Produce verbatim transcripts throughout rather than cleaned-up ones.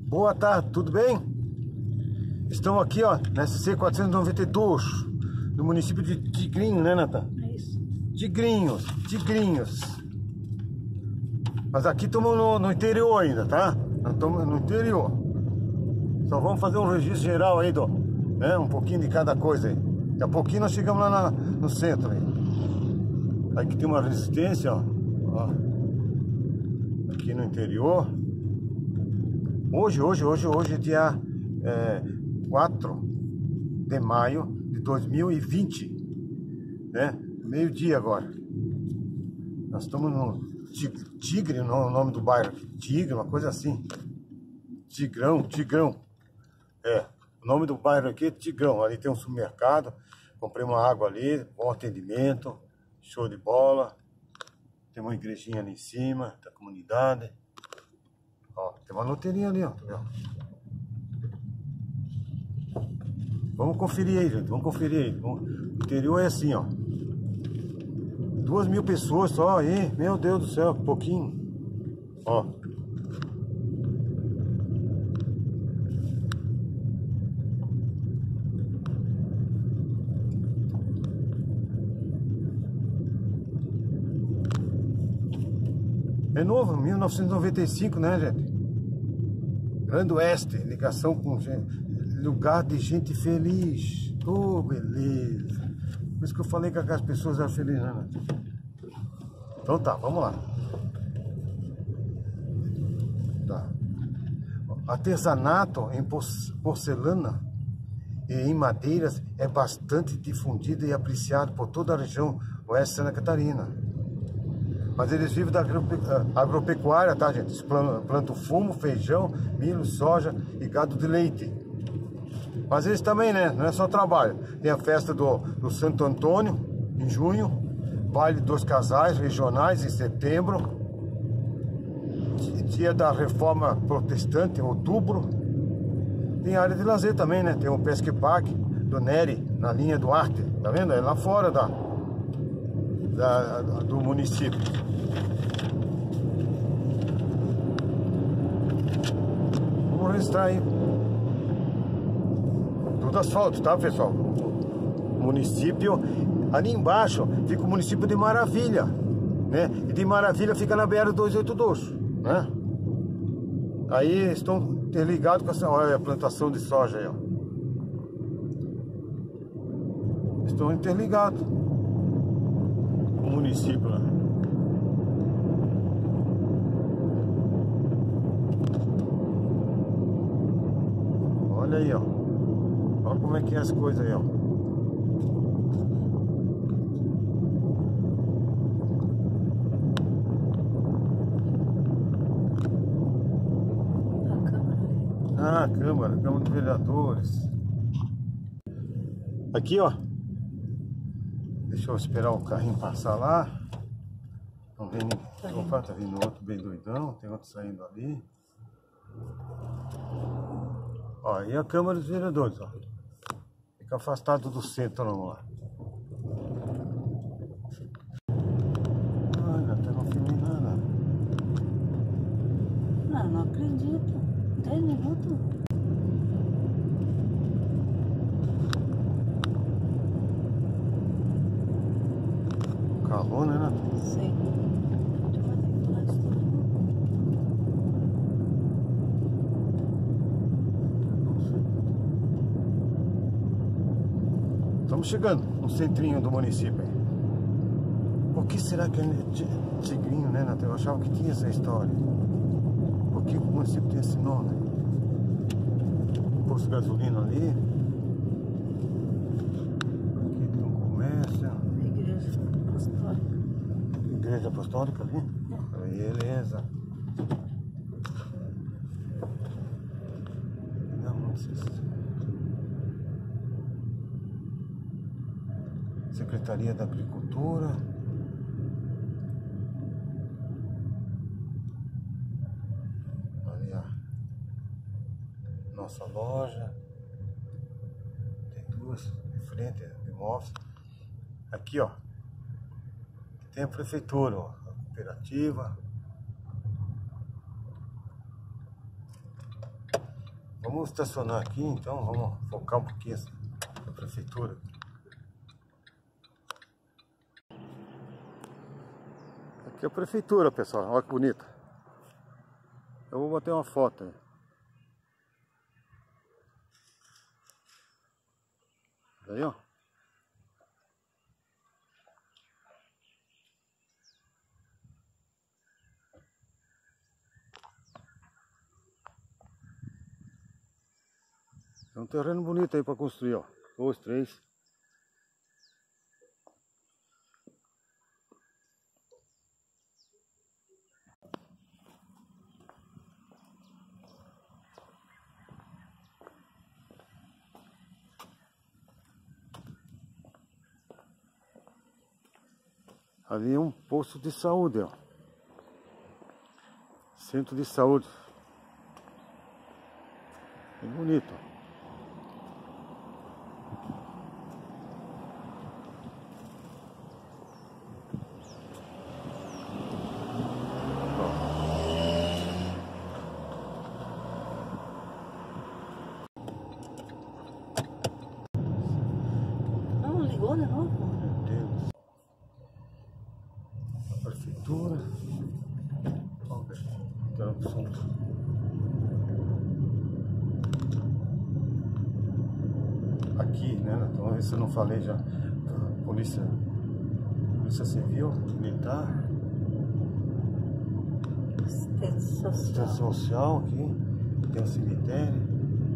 Boa tarde, tudo bem? Estamos aqui, ó, na S C quatrocentos e noventa e dois, no município de Tigrinho, né, Natan? É isso. Tigrinhos, Tigrinhos. Mas aqui estamos no, no interior ainda, tá? Nós estamos no interior. Só vamos fazer um registro geral aí, do, né? Um pouquinho de cada coisa aí. Daqui a pouquinho nós chegamos lá na, no centro aí. Aqui tem uma resistência, ó. Ó. Aqui no interior. Hoje, hoje, hoje, hoje é dia é, quatro de maio de dois mil e vinte, né? Meio-dia agora. Nós estamos no Tigre, o nome do bairro aqui. Tigre, uma coisa assim. Tigrão, Tigrão. É, o nome do bairro aqui é Tigrão. Ali tem um supermercado. Comprei uma água ali, bom atendimento, show de bola. Tem uma igrejinha ali em cima, da comunidade. Ó, tem uma loteria ali, ó, tá vendo? Vamos conferir aí, gente, vamos conferir aí. O interior é assim, ó. Duas mil pessoas só aí, meu Deus do céu, pouquinho. Ó. É novo, mil novecentos e noventa e cinco, né, gente? Grande Oeste, ligação com gente, lugar de gente feliz. Oh, beleza. Por isso que eu falei que aquelas pessoas eram felizes, né? Então tá, vamos lá. Tá. Artesanato em porcelana e em madeiras é bastante difundido e apreciado por toda a região oeste de Santa Catarina. Mas eles vivem da agropecuária, tá, gente? Eles plantam fumo, feijão, milho, soja e gado de leite. Mas eles também, né? Não é só trabalho. Tem a festa do, do Santo Antônio, em junho. Baile dos casais regionais, em setembro. Dia da Reforma Protestante, em outubro. Tem área de lazer também, né? Tem o Pesque Park do Nery, na linha do Arte. Tá vendo? É lá fora da, da, do município. Vamos registrar aí. Tudo asfalto, tá, pessoal? O município, ali embaixo fica o município de Maravilha, né? E de Maravilha fica na B R duzentos e oitenta e dois, né? Aí estão interligados com essa, olha, a plantação de soja aí, ó. Estão interligados com o município lá. Olha aí, ó. Olha como é que é as coisas aí, ó. Ah, Câmara, Câmara dos Vereadores. Aqui, ó. Deixa eu esperar o carrinho passar lá. Não vem ninguém. Opa, tá vindo outro bem doidão. Tem outro saindo ali. Ó, aí a Câmara dos Vereadores, ó. Fica afastado do centro, não, lá. Ai, até não filmei nada. Não, não acredito. dez minutos. Calor, né, Nath? Sim. Estamos chegando no centrinho do município aí. Por que será que é Tigrinho, né, Nath? Eu achava que tinha essa história. Por que o município tem esse nome? Posto de gasolina ali. Aqui tem um comércio. Igreja Apostólica. Igreja Apostólica ali? É. Beleza. Não, não sei se... Secretaria da Agricultura. Ali, ó. Nossa loja. Tem duas de frente, imóveis. Aqui, ó. Tem a prefeitura, ó. A cooperativa. Vamos estacionar aqui, então vamos focar um pouquinho a prefeitura. Aqui é a prefeitura, pessoal, olha que bonita. Eu vou bater uma foto aí. Aí, ó. É um terreno bonito aí para construir, ó. Dois, três. Ali é um posto de saúde, ó. Centro de saúde. É bonito. Não, ligou de novo? Meu Deus. A prefeitura. Vamos ver. Então, som. Aqui, né? Então, vamos ver se eu não falei já. A polícia, polícia civil, militar. Assistência Assistência social. social aqui. Tem um cemitério.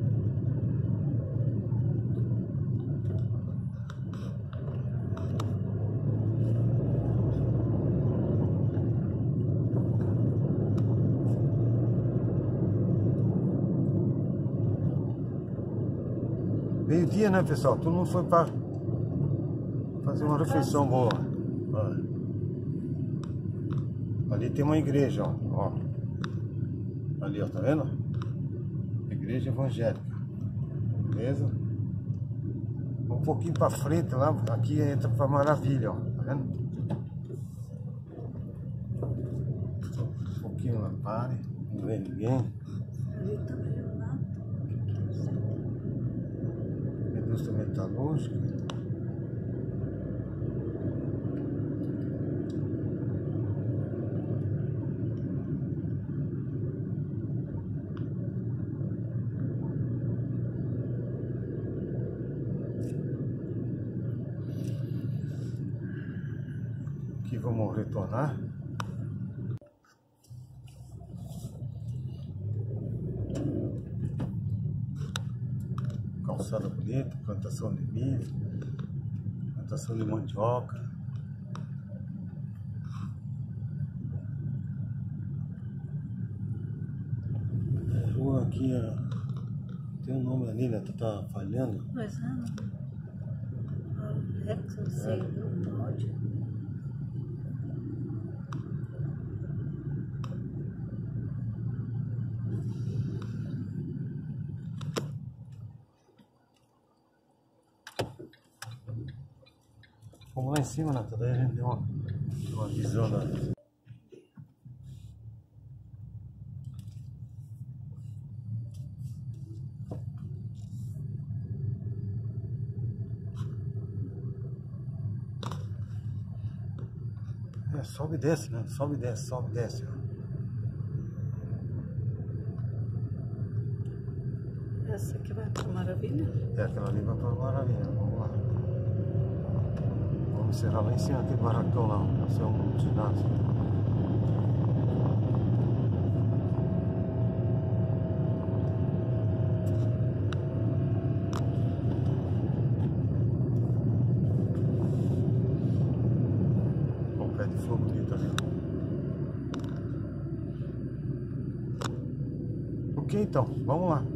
Meio-dia, né, pessoal? Todo mundo foi para fazer uma refeição boa. Olha. Ali tem uma igreja, ó. Ó. Ali, ó, tá vendo? Igreja evangélica. Beleza? Um pouquinho para frente lá, aqui entra para Maravilha, ó. Tá vendo? Um pouquinho lá, pare. Não vê ninguém. Ali também não dá. Indústria metalúrgica. Aqui vamos retornar. Calçada bonita, plantação de milho, plantação de mandioca. A rua aqui, ó, tem um nome ali, né? Tu tá falhando. Pois é, não. É que eu sei, não pode. Vamos lá em cima, né? Daí a gente tem uma, uma visão da... É, sobe e desce, né? Sobe e desce, sobe e desce. Ó. Essa aqui vai para Maravilha? É, aquela ali vai para Maravilha. Vamos lá. Vamos encerrar lá em cima, aquele barracão lá. Vai ser um ginásio. O pé de flor bonito ali. Ok, então, vamos lá.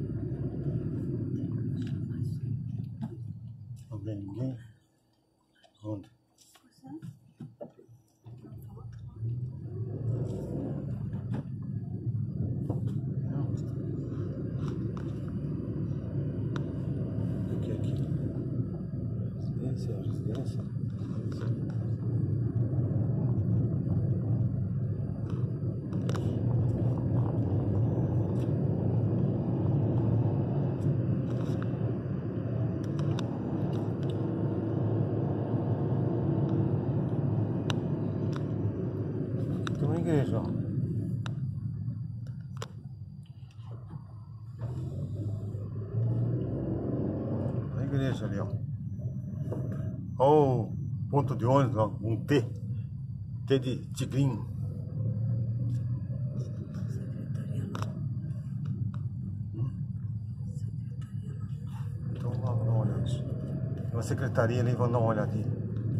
Não vê ninguém? Onde? O que é aqui? Residência, residência. igreja, ó. A igreja ali, ó. Ó o ponto de ônibus, ó. Um T. T de tigrinho. Então vamos dar uma olhada. Tem uma secretaria ali, vamos dar uma olhadinha.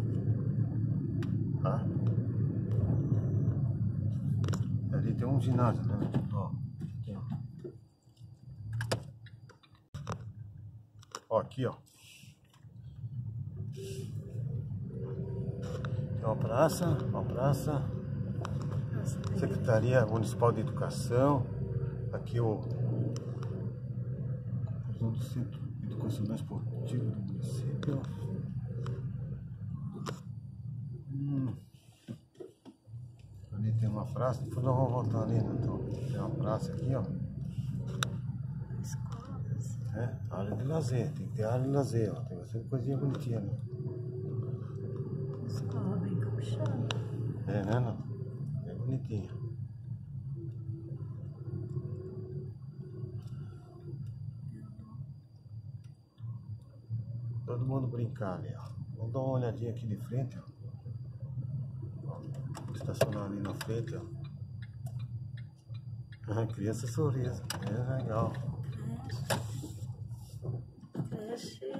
Tá? Ali tem um ginásio, né? Ó, aqui, ó. Ó, aqui, ó. Tem uma praça, uma praça. Secretaria Municipal de Educação. Aqui o do Centro Educacional Esportivo do município. Hum. Ali tem uma praça, depois nós vamos voltar ali, né? Então, tem uma praça aqui, ó. Escolas. É, área de lazer, tem que ter área de lazer, ó. Tem bastante coisinha bonitinha ali. Escola bem caprichada. É, né, não? É bonitinha. Todo mundo brincar ali, ó. Vamos dar uma olhadinha aqui de frente, ó. Estacionar ali na frente, ó. Ah, criança sorriso, é legal. Creche.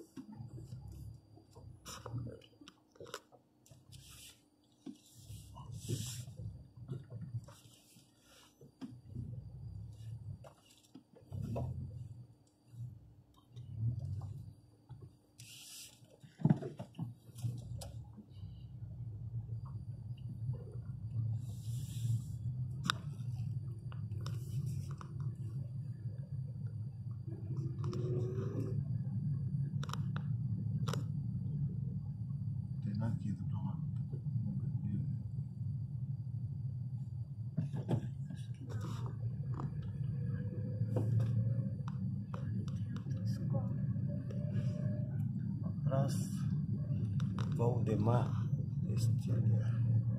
Aqui, tá pra lá. Praça Valdemar Estilha.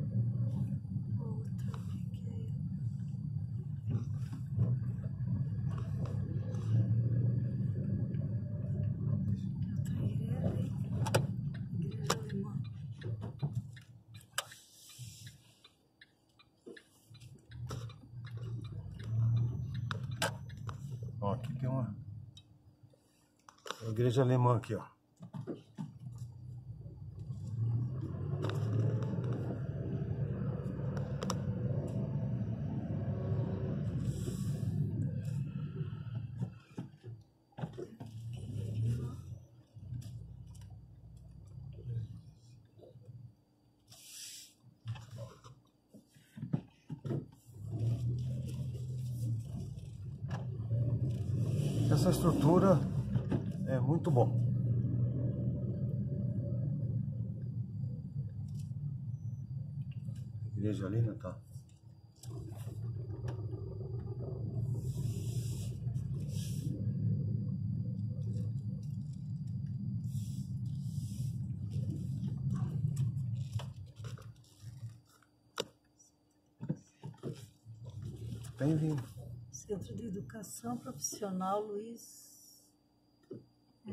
Ó, aqui tem uma, uma igreja alemã aqui, ó. Essa estrutura é muito bom. Igreja ali, né, tá? Bem-vindo. Centro de Educação Profissional Luiz. É?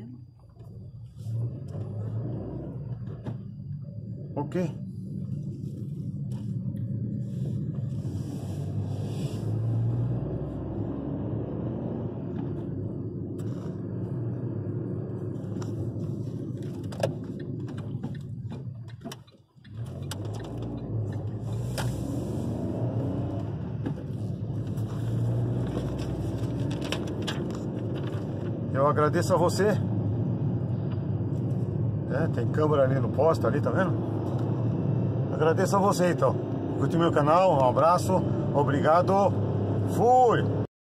Ok. Eu agradeço a você. É, tem câmera ali no poste, ali, tá vendo? Agradeço a você, então. Curte meu canal, um abraço, obrigado, fui!